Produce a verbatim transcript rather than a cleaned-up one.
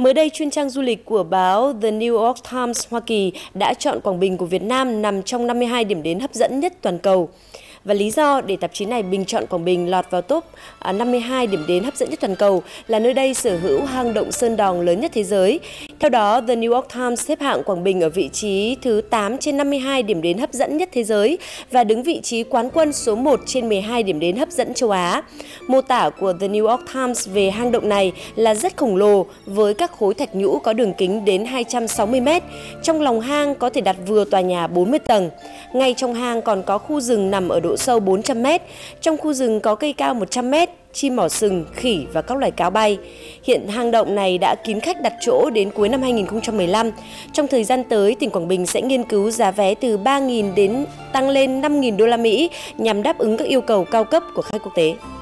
Mới đây, chuyên trang du lịch của báo The New York Times Hoa Kỳ đã chọn Quảng Bình của Việt Nam nằm trong năm mươi hai điểm đến hấp dẫn nhất toàn cầu. Và lý do để tạp chí này bình chọn Quảng Bình lọt vào top năm mươi hai điểm đến hấp dẫn nhất toàn cầu là nơi đây sở hữu hang động Sơn Đòn lớn nhất thế giới. Theo đó, The New York Times xếp hạng Quảng Bình ở vị trí thứ tám trên năm mươi hai điểm đến hấp dẫn nhất thế giới và đứng vị trí quán quân số một trên mười hai điểm đến hấp dẫn châu Á. Mô tả của The New York Times về hang động này là rất khổng lồ với các khối thạch nhũ có đường kính đến hai trăm sáu mươi mét. Trong lòng hang có thể đặt vừa tòa nhà bốn mươi tầng. Ngay trong hang còn có khu rừng nằm ở độ sâu bốn trăm mét. Trong khu rừng có cây cao một trăm mét, chim mỏ sừng, khỉ và các loài cáo bay. Hiện hang động này đã kín khách đặt chỗ đến cuối năm hai nghìn không trăm mười lăm. Trong thời gian tới, tỉnh Quảng Bình sẽ nghiên cứu giá vé từ ba nghìn đến tăng lên năm nghìn đô la Mỹ nhằm đáp ứng các yêu cầu cao cấp của khách quốc tế.